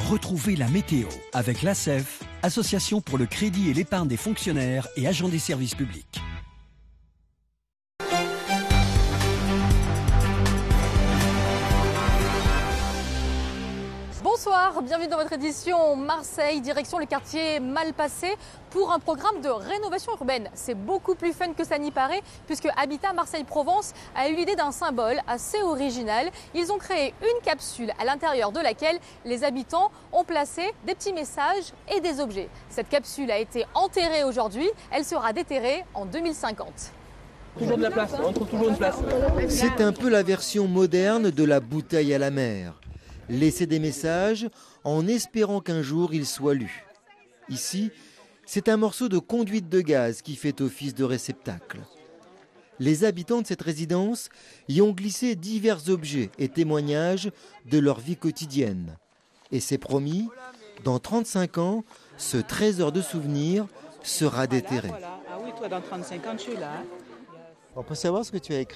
Retrouvez la météo avec l'ASEF, Association pour le crédit et l'épargne des fonctionnaires et agents des services publics. Bonsoir, bienvenue dans votre édition Marseille, direction le quartier Malpasset pour un programme de rénovation urbaine. C'est beaucoup plus fun que ça n'y paraît puisque Habitat Marseille-Provence a eu l'idée d'un symbole assez original. Ils ont créé une capsule à l'intérieur de laquelle les habitants ont placé des petits messages et des objets. Cette capsule a été enterrée aujourd'hui, elle sera déterrée en 2050. Toujours de la place, on trouve toujours une place. C'est un peu la version moderne de la bouteille à la mer. Laisser des messages en espérant qu'un jour ils soient lus. Ici, c'est un morceau de conduite de gaz qui fait office de réceptacle. Les habitants de cette résidence y ont glissé divers objets et témoignages de leur vie quotidienne. Et c'est promis, dans 35 ans, ce trésor de souvenirs sera déterré. Ah oui, toi dans 35 ans tu es là. On peut savoir ce que tu as écrit ?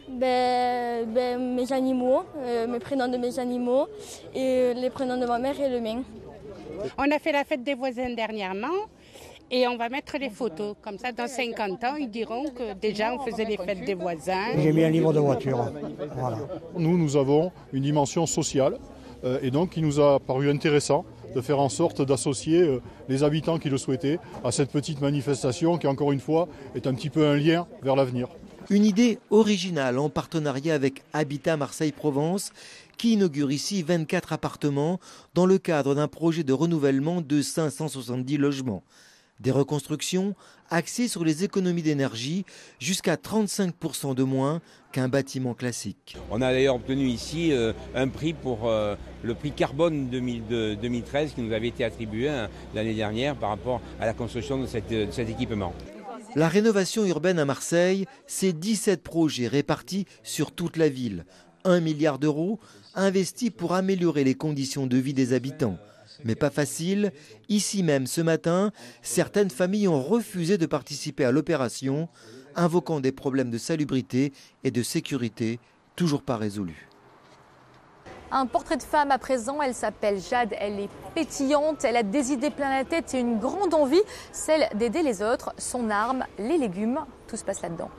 Mes animaux, mes prénoms de mes animaux et les prénoms de ma mère et le mien. On a fait la fête des voisins dernièrement et on va mettre les photos. Comme ça, dans 50 ans, ils diront que déjà on faisait les fêtes des voisins. J'ai mis un livre de voiture. Voilà. Nous avons une dimension sociale et donc il nous a paru intéressant de faire en sorte d'associer les habitants qui le souhaitaient à cette petite manifestation qui, encore une fois, est un petit peu un lien vers l'avenir. Une idée originale en partenariat avec Habitat Marseille-Provence qui inaugure ici 24 appartements dans le cadre d'un projet de renouvellement de 570 logements. Des reconstructions axées sur les économies d'énergie jusqu'à 35% de moins qu'un bâtiment classique. On a d'ailleurs obtenu ici un prix pour le prix carbone 2013 qui nous avait été attribué l'année dernière par rapport à la construction de cet équipement. La rénovation urbaine à Marseille, c'est 17 projets répartis sur toute la ville. 1 milliard d'euros investis pour améliorer les conditions de vie des habitants. Mais pas facile, ici même ce matin, certaines familles ont refusé de participer à l'opération, invoquant des problèmes de salubrité et de sécurité toujours pas résolus. Un portrait de femme à présent, elle s'appelle Jade, elle est pétillante, elle a des idées plein la tête et une grande envie, celle d'aider les autres. Son arme, les légumes, tout se passe là-dedans.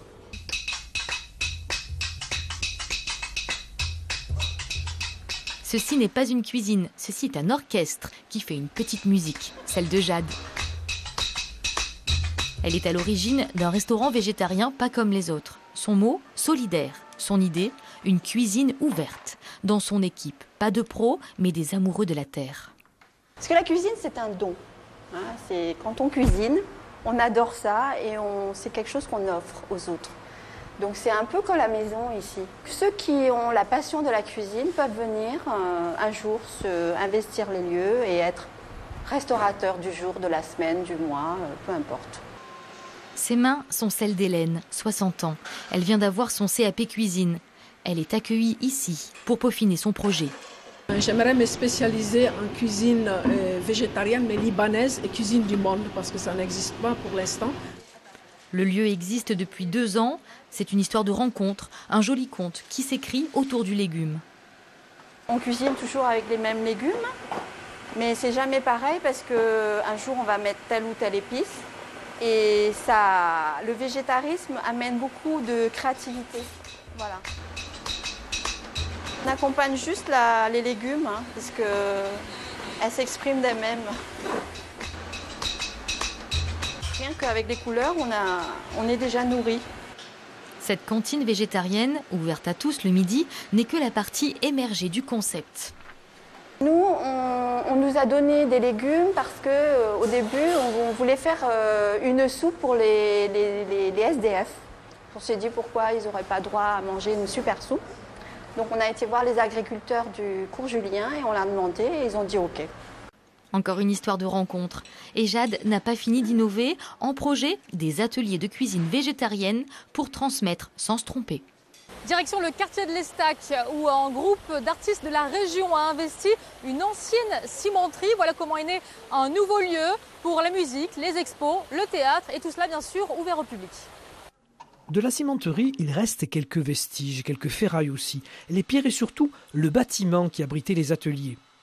Ceci n'est pas une cuisine, ceci est un orchestre qui fait une petite musique, celle de Jade. Elle est à l'origine d'un restaurant végétarien pas comme les autres. Son mot, solidaire. Son idée, une cuisine ouverte. Dans son équipe, pas de pros, mais des amoureux de la terre. Parce que la cuisine, c'est un don. C'est quand on cuisine, on adore ça et c'est quelque chose qu'on offre aux autres. Donc c'est un peu comme la maison ici. Ceux qui ont la passion de la cuisine peuvent venir un jour investir les lieux et être restaurateurs du jour, de la semaine, du mois, peu importe. Ses mains sont celles d'Hélène, 60 ans. Elle vient d'avoir son CAP cuisine. Elle est accueillie ici pour peaufiner son projet. J'aimerais me spécialiser en cuisine végétarienne mais libanaise et cuisine du monde parce que ça n'existe pas pour l'instant. Le lieu existe depuis 2 ans. C'est une histoire de rencontre, un joli conte qui s'écrit autour du légume. On cuisine toujours avec les mêmes légumes, mais c'est jamais pareil parce qu'un jour on va mettre telle ou telle épice. Et ça, le végétarisme amène beaucoup de créativité. Voilà. On accompagne juste les légumes, parce qu'elles s'expriment d'elles-mêmes. Rien qu'avec les couleurs, on est déjà nourri. Cette cantine végétarienne, ouverte à tous le midi, n'est que la partie émergée du concept. Nous, on nous a donné des légumes parce qu'au début, on voulait faire une soupe pour les SDF. On s'est dit pourquoi ils n'auraient pas droit à manger une super soupe. Donc on a été voir les agriculteurs du cours Julien et on l'a demandé et ils ont dit OK. Encore une histoire de rencontre. Et Jade n'a pas fini d'innover en projet des ateliers de cuisine végétarienne pour transmettre sans se tromper. Direction le quartier de l'Estac où un groupe d'artistes de la région a investi une ancienne cimenterie. Voilà comment est né un nouveau lieu pour la musique, les expos, le théâtre et tout cela bien sûr ouvert au public. De la cimenterie, il reste quelques vestiges, quelques ferrailles aussi, les pierres et surtout le bâtiment qui abritait les ateliers.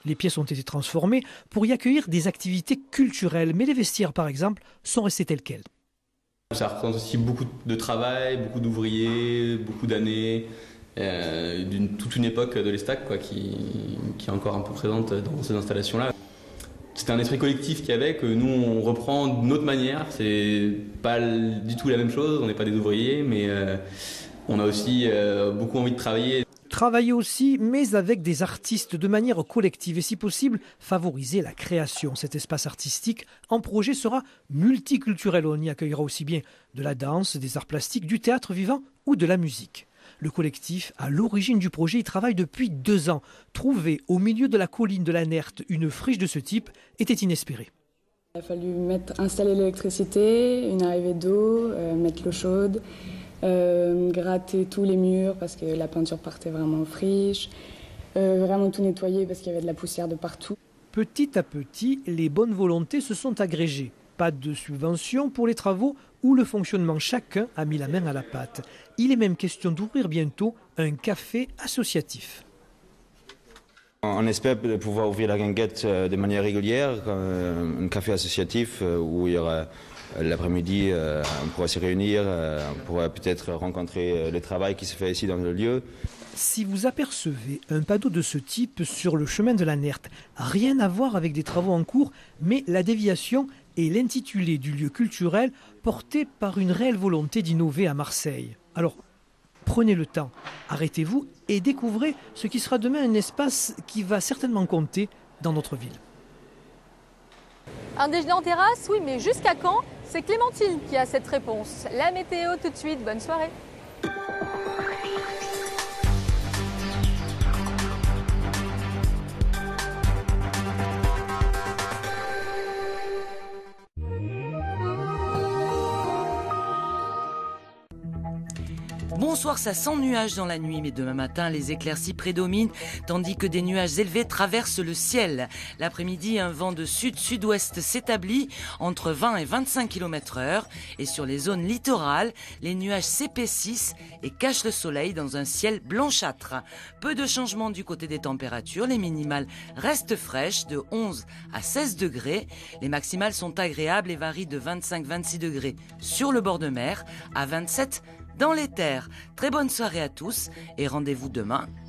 Les pièces ont été transformées pour y accueillir des activités culturelles, mais les vestiaires par exemple sont restés tels quels. Ça représente aussi beaucoup de travail, beaucoup d'ouvriers, beaucoup d'années, toute une époque de l'Estac qui est encore un peu présente dans ces installations-là. C'était un esprit collectif qu'il y avait, que nous on reprend d'une autre manière. C'est pas du tout la même chose, on n'est pas des ouvriers, mais on a aussi beaucoup envie de travailler. Travailler aussi, mais avec des artistes de manière collective et si possible, favoriser la création. Cet espace artistique en projet sera multiculturel. On y accueillera aussi bien de la danse, des arts plastiques, du théâtre vivant ou de la musique. Le collectif, à l'origine du projet, y travaille depuis 2 ans. Trouver au milieu de la colline de la Nerte une friche de ce type était inespéré. Il a fallu installer l'électricité, une arrivée d'eau, mettre l'eau chaude, gratter tous les murs parce que la peinture partait vraiment en friche, vraiment tout nettoyer parce qu'il y avait de la poussière de partout. Petit à petit, les bonnes volontés se sont agrégées. Pas de subvention pour les travaux où le fonctionnement, chacun a mis la main à la pâte. Il est même question d'ouvrir bientôt un café associatif. On espère pouvoir ouvrir la guinguette de manière régulière, un café associatif où il y aura l'après-midi, on pourra se réunir, on pourra peut-être rencontrer le travail qui se fait ici dans le lieu. Si vous apercevez un panneau de ce type sur le chemin de la Nerte, rien à voir avec des travaux en cours, mais la déviation et l'intitulé du lieu culturel porté par une réelle volonté d'innover à Marseille. Alors, prenez le temps, arrêtez-vous et découvrez ce qui sera demain un espace qui va certainement compter dans notre ville. Un déjeuner en terrasse, oui, mais jusqu'à quand? C'est Clémentine qui a cette réponse. La météo tout de suite, bonne soirée. Bonsoir, ça sent nuages dans la nuit, mais demain matin, les éclaircies prédominent, tandis que des nuages élevés traversent le ciel. L'après-midi, un vent de sud-sud-ouest s'établit entre 20 et 25 km/h, et sur les zones littorales, les nuages s'épaississent et cachent le soleil dans un ciel blanchâtre. Peu de changements du côté des températures, les minimales restent fraîches de 11 à 16 degrés, les maximales sont agréables et varient de 25-26 degrés sur le bord de mer à 27 dans les terres. Très bonne soirée à tous et rendez-vous demain